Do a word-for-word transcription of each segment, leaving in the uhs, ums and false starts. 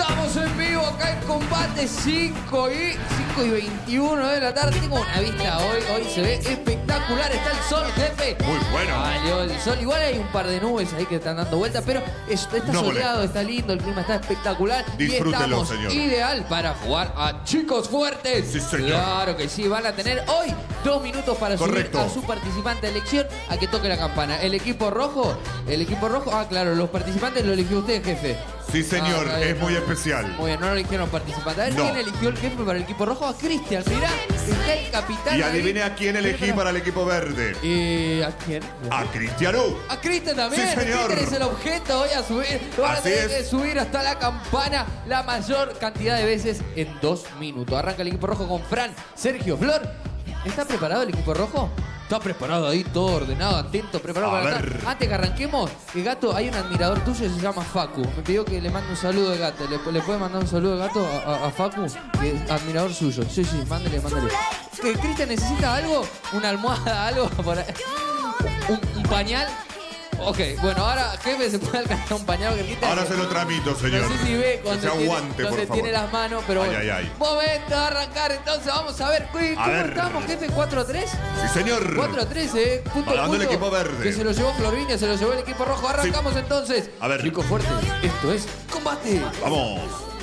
Estamos en vivo acá en Combate cinco y veintiuno de la tarde. Tengo una vista hoy, hoy se ve espectacular. Está el sol, jefe. Muy bueno. Salió el sol. Igual hay un par de nubes ahí que están dando vueltas, pero está No soleado, molesta. está lindo, el clima está espectacular. Disfrútelo, y estamos señor. ideal para jugar a chicos fuertes. Sí, señor. Claro que sí, van a tener hoy dos minutos para Correcto. subir a su participante de elección a que toque la campana. El equipo rojo, el equipo rojo, ah, claro, los participantes lo eligió usted, jefe. Sí, señor, Ah, está bien, es muy no. especial. Muy bien, no lo eligieron participantes. A ver, No. ¿quién eligió el jefe para el equipo rojo? A Cristian, mirá, está el capitán. Y ahí. adivine a quién elegí para el equipo verde. Eh, ¿a quién? A Cristiano. A Cristian también. Sí, señor. Cristian es el objeto. Voy a subir. Van a Así tener es. que subir hasta la campana la mayor cantidad de veces en dos minutos. Arranca el equipo rojo con Fran, Sergio, Flor. ¿Está preparado el equipo rojo? Está preparado ahí, todo ordenado, atento, preparado A para ver. estar. Antes que arranquemos, el gato, hay un admirador tuyo que se llama Facu. Me pidió que le mande un saludo de gato. ¿Le, le puede mandar un saludo de gato a, a- a Facu? Que es admirador suyo. Sí, sí, mándele, mándele. ¿Que Cristian necesita algo? ¿Una almohada, algo? Por ahí? ¿Un, un pañal? Ok, bueno, ahora, jefe, se puede alcanzar un pañal que Cristian. Ahora se lo tramito, señor. No sé si ve Que donde, se tiene, aguante, por donde favor. tiene las manos, pero Ay, bueno. ay, ay. Momento de arrancar, entonces vamos a ver. ¿Cómo A ver. estamos, jefe? ¿cuatro a tres? Sí, señor. cuatro a tres, eh. Punto Ganando el punto, equipo verde. Que se lo llevó Florvinia, se lo llevó el equipo rojo. Arrancamos entonces. A ver. Chicos fuertes, esto es combate. Vamos.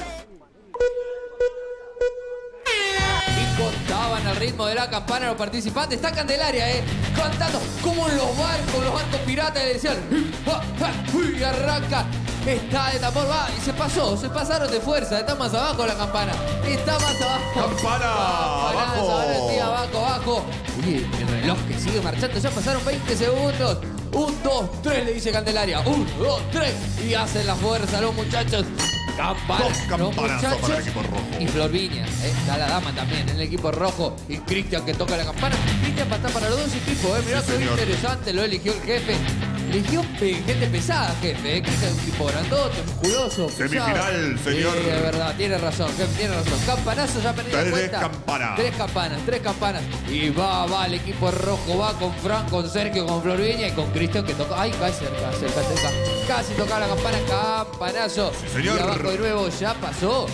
Y contaban al ritmo de la campana los participantes. Está Candelaria, eh. Cantando como en los barcos, los barcos piratas. Le decían. "Ja, ja", uy, arranca. Está de tambor, va. Y se pasó, se pasaron de fuerza. Está más abajo la campana. Está más abajo. Campana, abajo. Ahora sí, abajo, abajo. Uy, el reloj que sigue marchando. Ya pasaron veinte segundos. Un, dos, tres, le dice Candelaria. Un, dos, tres. Y hacen la fuerza los muchachos. Campana, Dos los campanazos para el equipo rojo. Y Florvinia, ¿eh? Está la dama también en el equipo rojo. Y Cristian que toca la campana. Cristian para para los dos equipos, ¿eh? Mirá Sí, qué señor. interesante, lo eligió el jefe. Eligió eh, gente pesada, jefe. ¿eh? Cristian es un tipo grandote, musculoso. Semifinal, pesado. señor. Sí, es verdad, tiene razón, jefe, tiene razón. Campanazo, ya perdí la Tres cuenta. campanas. Tres campanas, tres campanas. Y va, va el equipo rojo, va con Fran, con Sergio, con Florvinia y con Cristian que toca. Ay, casi cerca, cerca, cerca. Casi tocaba la campana, campanazo. Sí, señor. Y abajo de nuevo ya pasó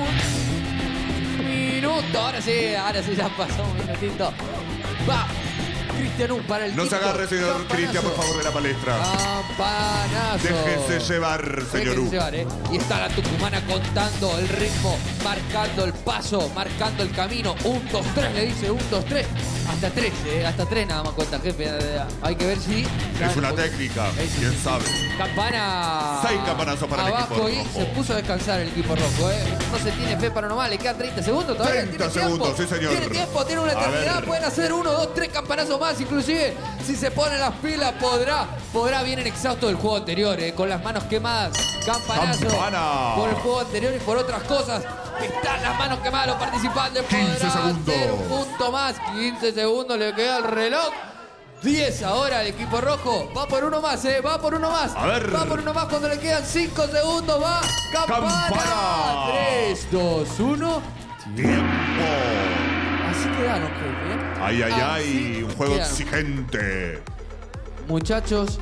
un minuto. Ahora sí, ahora sí ya pasó un minutito. Va Cristian U para el No se quinto. agarre, señor Campanazo. Cristian, por favor, de la palestra. Campanazo. Déjese llevar, señor Déjense U. llevar, ¿eh? Y está la tucumana contando el ritmo, marcando el paso, marcando el camino. Un, dos, tres, le dice, un, dos, tres. Hasta tres, ¿eh? Hasta tres nada más cuenta, jefe. Hay que ver si... Es una técnica, quién sabe. Campana. Seis campanazos para el abajo equipo y rojo. se puso a descansar el equipo rojo, ¿eh? No se tiene fe para nomás, le quedan treinta segundos todavía. treinta ¿Tiene segundos, tiempo? sí, señor. Tiene tiempo, tiene una A eternidad. ver. Pueden hacer uno, dos, tres campanazos más, inclusive. Si se ponen las pilas, podrá. Podrá, vienen exhaustos del juego anterior, ¿eh? Con las manos quemadas. Campanazo. Campana. Por el juego anterior y por otras cosas. Están las manos quemadas los participantes. quince Podrá segundos. hacer un punto más. quince segundos le queda el reloj. diez ahora el equipo rojo. Va por uno más, ¿eh? Va por uno más. A ver. Va por uno más cuando le quedan cinco segundos. Va. Campana. Campana. tres, dos, uno. Tiempo. Así quedaron, jefe. ¿eh? Ay, ay, Así ay. Un juego quedaron. exigente. Muchachos,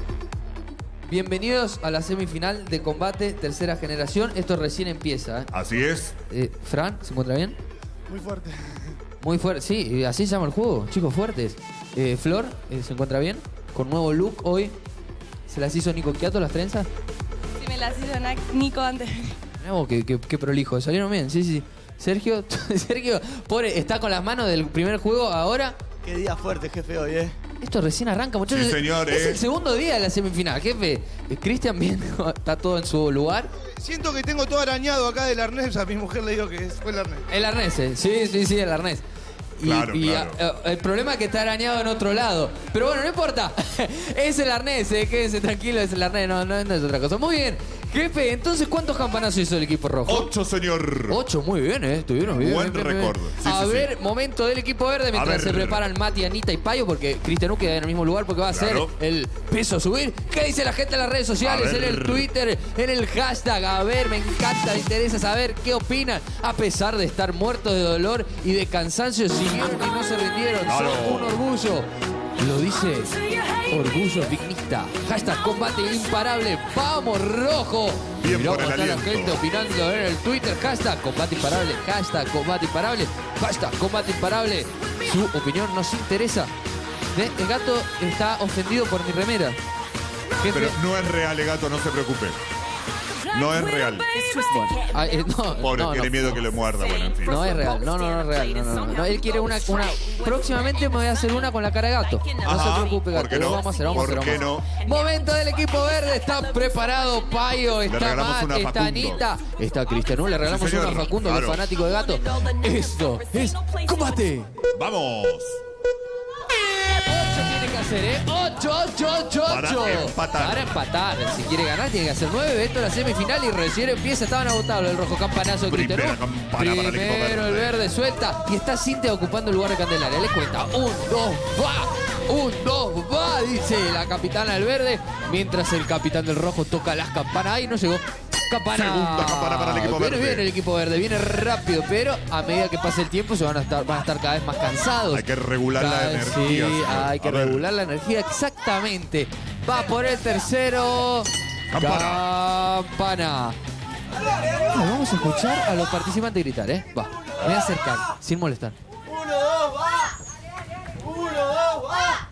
bienvenidos a la semifinal de combate tercera generación. Esto recién empieza. ¿eh? Así es. Eh, Fran, ¿se encuentra bien? Muy fuerte. Muy fuerte, sí, así se llama el juego, chicos fuertes. Eh, Flor, eh, ¿se encuentra bien? Con nuevo look hoy. ¿Se las hizo Nico Quiato las trenzas? Sí, me las hizo Na- Nico antes. No, qué, qué, qué prolijo, salieron bien, sí, sí. Sergio, Sergio, pobre, está con las manos del primer juego ahora. Qué día fuerte, jefe, hoy, ¿eh? Esto recién arranca, muchachos. Sí, señor, Es eh. el segundo día de la semifinal, jefe. Eh, Cristian bien, está todo en su lugar. Siento que tengo todo arañado acá del arnés. A mi mujer le digo que fue el arnés. El arnés, eh. sí, sí, sí, el arnés. Y, Claro, y, claro. eh, el problema es que está arañado en otro lado. Pero bueno, no importa. Es el arnés, eh. Quédense tranquilo, es el arnés, no, no, no es otra cosa. Muy bien. Jefe, entonces, ¿cuántos campanazos hizo el equipo rojo? Ocho, señor. Ocho, muy bien, ¿eh? Estuvieron bien. Buen bien, bien, bien. récord. Sí, a sí, ver, sí. momento del equipo verde mientras A ver. se preparan Mati, Anita y Payo, porque Cristian U queda en el mismo lugar porque va a Claro. ser el peso a subir. ¿Qué dice la gente en las redes sociales, A en ver. el Twitter, en el hashtag? A ver, me encanta, me interesa saber qué opinan. A pesar de estar muertos de dolor y de cansancio, siguieron y no se rindieron. Claro. Son un orgullo. Lo dice Orgullo Vignista. Hashtag, hashtag combate imparable. ¡Vamos, rojo! Bien Mirá por el cómo está la aliento. gente opinando en el Twitter. Hashtag combate imparable. Hashtag combate imparable. Hashtag combate imparable. Su opinión nos interesa. ¿Ve? El gato está ofendido por mi remera. Jefe. Pero no es real, el gato, no se preocupe. No es real. Ah, eh, no, Pobre, no, tiene no. miedo que le muerda. Bueno, en fin. No es real, no, no, no es real. No, no, no. No, él quiere una, una. Próximamente me voy a hacer una con la cara de gato. No Ajá, se preocupe, gato. ¿por qué no? Lo vamos a hacer, vamos a hacer. ¿Por qué vamos a hacer. Momento del equipo verde. Está preparado Payo, está regalamos Matt, una a está Facundo. Anita, está Cristiano. Le regalamos Sí, una señor. a Facundo, que es Claro. fanático de gato. Esto es combate. ¡Vamos! ocho tiene que hacer, ¿eh? ocho, ocho, ocho, Para ocho. empatar. Para empatar. Si quiere ganar, tiene que hacer nueve. Esto es la semifinal y recién empieza. Estaban agotados el rojo campanazo de Primera Cristiano. campana para el equipo Primero el verde. verde suelta. Y está Cintia ocupando el lugar de Candelaria. Le cuenta. Un, dos, va. Un, dos, va. Dice la capitana del verde. Mientras el capitán del rojo toca las campanas. Ahí no llegó. Campana. Segunda campana para el equipo Viene verde. bien el equipo verde. Viene rápido. Pero a medida que pase el tiempo se van a estar, van a estar cada vez más cansados. Hay que regular la Cada- energía. Sí, señor. hay que A ver. regular la energía. Exactamente. Va por el tercero. Campana. Campana. Ah, vamos a escuchar a los participantes gritar, ¿eh? Va. Me voy a acercar, sin molestar. Uno, dos, va. Uno, dos, va.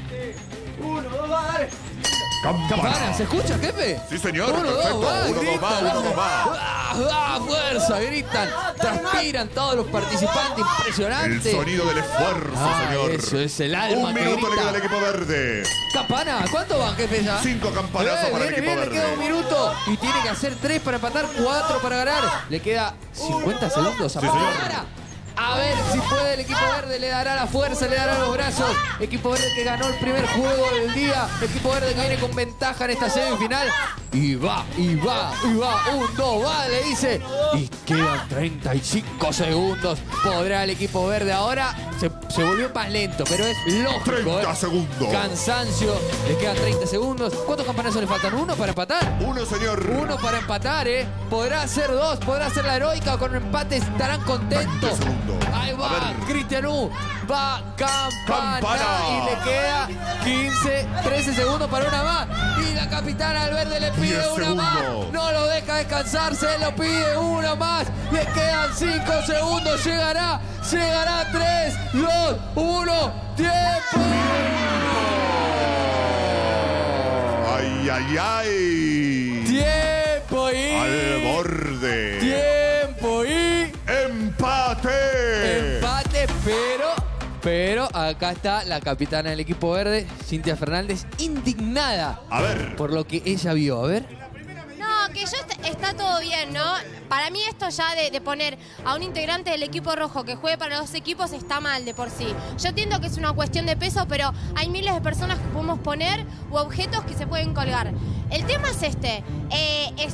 Uno, dos, va, dale. Campana, ¿se escucha, jefe? Sí, señor, Uno, perfecto. dos, va, Uno, dos, gritan. va, uno, dos, va. Ah, ah, fuerza, gritan. Transpiran todos los participantes. El Impresionante. sonido del esfuerzo, Ah, señor. eso es el alma Un que minuto le grita. queda al equipo verde. Campana, ¿cuánto van, jefe, ya? Cinco campanazos Eh, para el viene equipo bien, le queda un verde. minuto y tiene que hacer tres para empatar, cuatro para ganar. Le queda cincuenta segundos a Sí, señor. Pampana. A ver si puede el equipo verde, le dará la fuerza, le dará los brazos. Equipo verde que ganó el primer juego del día. Equipo verde que viene con ventaja en esta semifinal. Y va, y va, y va. Un, dos, va, le dice. Y quedan treinta y cinco segundos. Podrá el equipo verde ahora. Se, se volvió más lento, pero es lógico. treinta ¿eh? segundos. Cansancio. Le quedan treinta segundos. ¿Cuántos campanazos le faltan? ¿Uno para empatar? Uno, señor. Uno para empatar, ¿eh? Podrá ser dos, podrá ser la heroica o con empate estarán contentos. veinte segundos. Ahí A va, ver. Cristianú. Va Campana. Campana. Y le queda quince, trece segundos para una más. Y la capitana al verde le pide diez una más. segundos. No lo deja descansar, se lo pide una más. Le quedan cinco segundos. Llegará, llegará tres, dos, uno. ¡Tiempo! Ay, ay, ay. ¡Tiempo y... Al borde. ¡Tiempo y... Empate. Empate, pero, pero acá está la capitana del equipo verde, Cintia Fernández, indignada A ver. por lo que ella vio. A ver. No, que ya está, está todo bien, ¿no? Para mí esto ya de, de poner a un integrante del equipo rojo que juegue para los equipos está mal de por sí. Yo entiendo que es una cuestión de peso, pero hay miles de personas que podemos poner u objetos que se pueden colgar. El tema es este. Eh, es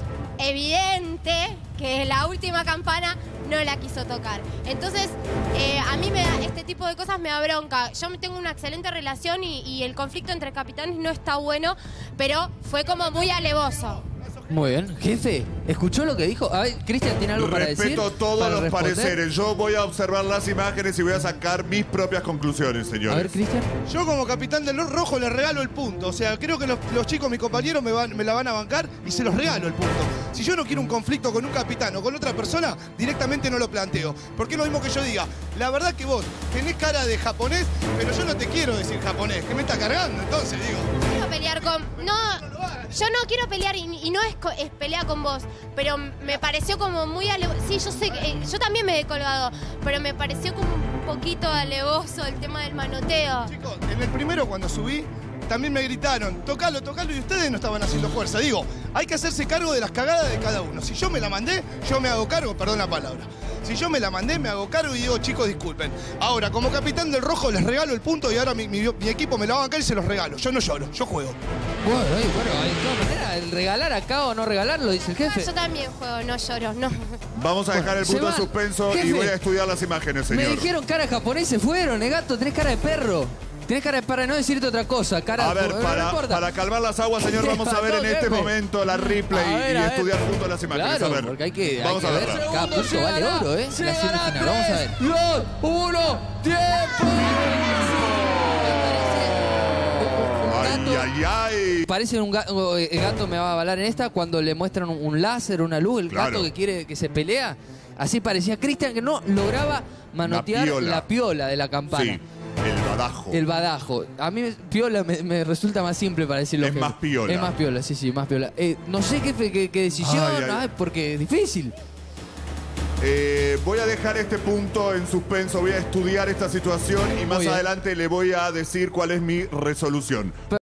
evidente que la última campana no la quiso tocar. Entonces, eh, a mí me da, este tipo de cosas me da bronca. Yo tengo una excelente relación y, y el conflicto entre capitanes no está bueno, pero fue como muy alevoso. Muy bien. Jefe, ¿escuchó lo que dijo? A ver, Cristian tiene algo para decir. Respeto todos para los responder? pareceres. Yo voy a observar las imágenes y voy a sacar mis propias conclusiones, A ver, señores. Cristian. Yo como capitán del rojo le regalo el punto. O sea, creo que los, los chicos, mis compañeros, me, van, me la van a bancar y se los regalo el punto. Si yo no quiero un conflicto con un capitán o con otra persona, directamente no lo planteo. Porque es lo mismo que yo diga. La verdad que vos tenés cara de japonés, pero yo no te quiero decir japonés. ¿Qué me está cargando? Entonces, digo. Quiero pelear con... No, yo no quiero pelear y, y no es, co- es pelea con vos, pero me pareció como muy alevoso. Sí, yo sé, que, eh, yo también me he colgado, pero me pareció como un poquito alevoso el tema del manoteo. Chicos, en el primero cuando subí, también me gritaron, tocalo, tocalo, y ustedes no estaban haciendo fuerza. Digo, hay que hacerse cargo de las cagadas de cada uno. Si yo me la mandé, yo me hago cargo, perdón la palabra. Si yo me la mandé, me hago cargo y digo, chicos, disculpen. Ahora, como capitán del rojo, les regalo el punto y ahora mi, mi- mi equipo me la va a bancar y se los regalo. Yo no lloro, yo juego. Bueno, ahí, bueno, de todas maneras, el regalar acá o no regalarlo, dice el jefe. Yo también juego, no lloro, no. Vamos a dejar el se punto de van. suspenso Jefe. y voy a estudiar las imágenes, Me señor. dijeron cara japonés, se fueron, eh, gato, tenés cara de perro. Tenés cara de para no decirte otra cosa, cara A ver, no para, importa. para calmar las aguas, señor, vamos a ver en este Jefe. momento la replay A ver, y a ver. estudiar juntos las imágenes. Claro, a ver. porque hay que, hay vamos que a ver. verla. Cada punto vale oro, ¿eh? La semifinal, vamos a ver. dos, uno, ¡Tiempo! Ay, ay, ay. Parece un gato, el gato me va a avalar en esta cuando le muestran un, un láser, una luz, el Claro. gato que quiere que se pelea. Así parecía Cristian que no lograba manotear piola. la piola de la campana. Sí, el badajo. El badajo. A mí piola me, me resulta más simple para decirlo. Es que- más piola. Es más piola, sí, sí, más piola. Eh, no sé qué, fe- qué, qué decisión, Ay, ay. ay, porque es difícil. Eh, voy a dejar este punto en suspenso, voy a estudiar esta situación y más bien. adelante le voy a decir cuál es mi resolución.